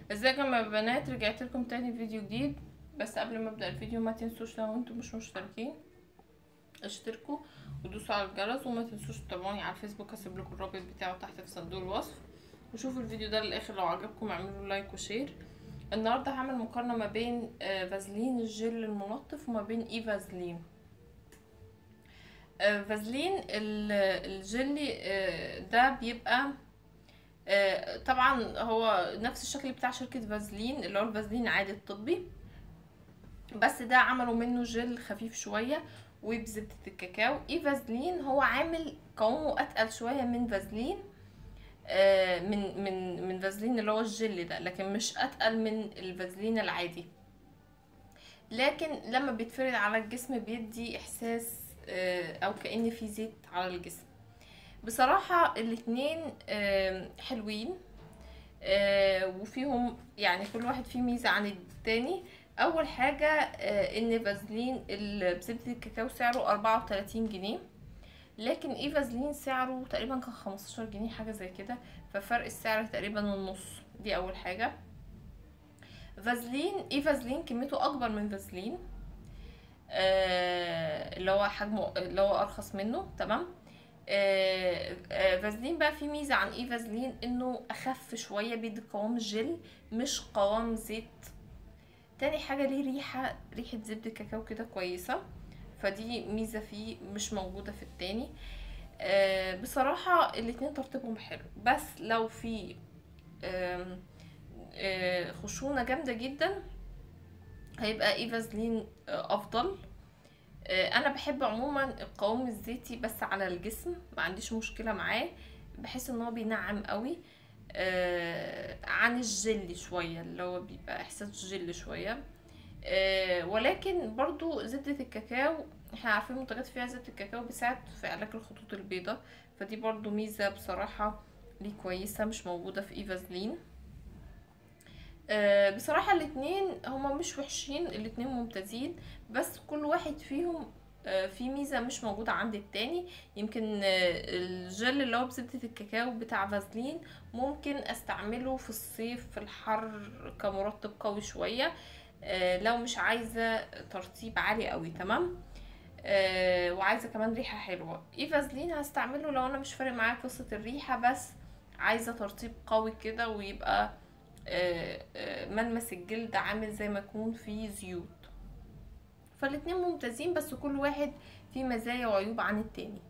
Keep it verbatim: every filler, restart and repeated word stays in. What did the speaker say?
ازيكم يا بنات، رجعت لكم تاني فيديو جديد. بس قبل ما ابدا الفيديو ما تنسوش لو انتم مش مشتركين اشتركوا ودوسوا على الجرس، وما تنسوش تتابعوني على الفيسبوك، هسيب لكم الرابط بتاعه تحت في صندوق الوصف. وشوفوا الفيديو ده للاخر، لو عجبكم اعملوا لايك وشير. النهارده هعمل مقارنه ما بين فازلين الجل المنظف وما بين اي فازلين. فازلين الجلي ده بيبقى طبعا هو نفس الشكل بتاع شركة فازلين اللي هو الفازلين عادي الطبي، بس ده عملوا منه جل خفيف شوية وبزبدة الكاكاو. اي فازلين هو عامل قوامه اتقل شوية من فازلين، من من من فازلين اللي هو الجل ده، لكن مش اتقل من الفازلين العادي. لكن لما بيتفرد على الجسم بيدي احساس او كأن في زيت على الجسم. بصراحة الاتنين حلوين وفيهم يعني كل واحد فيه ميزة عن التاني. اول حاجة ان فازلين بزبدة الكاكاو سعره اربعة وتلاتين جنيه، لكن اي فازلين سعره تقريبا كان خمستاشر جنيه حاجة زي كده، ففرق السعر تقريبا النص. دي اول حاجة. فازلين اي فازلين كميته اكبر من فازلين اللي هو حجمه اللي هو ارخص منه، تمام. آه آه فازلين بقى في ميزة عن اي فازلين انه اخف شوية، بيدي قوام جل مش قوام زيت. تاني حاجة ليه ريحة ريحة زبدة كاكاو كده كويسة، فدي ميزة فيه مش موجودة في التاني. آه بصراحة الاتنين ترتيبهم حلو، بس لو في آه آه خشونة جامدة جدا هيبقى اي فازلين آه افضل. انا بحب عموما القوام الزيتي بس على الجسم، ما عنديش مشكله معاه، بحس ان هو بينعم قوي آه عن الجل شويه، اللي هو بيبقى احساس جل شويه. آه ولكن برضو زبده الكاكاو احنا عارفين المنتجات فيها زبده الكاكاو بيساعد في علاج الخطوط البيضاء، فدي برضو ميزه بصراحه ليه كويسه مش موجوده في اي فازلين. أه بصراحة الاتنين هما مش وحشين، الاتنين ممتازين، بس كل واحد فيهم أه في ميزة مش موجودة عند التاني. يمكن أه الجل اللي هو بزبدة الكاكاو بتاع فازلين ممكن استعمله في الصيف في الحر كمرطب قوي شوية، أه لو مش عايزة ترطيب عالي قوي، تمام. أه وعايزة كمان ريحة حلوة. اي فازلين هستعمله لو انا مش فارق معايا قصة الريحة، بس عايزة ترطيب قوي كده ويبقى ملمس الجلد عامل زي ما يكون فيه زيوت. فالاتنين ممتازين، بس كل واحد فيه مزايا وعيوب عن التاني.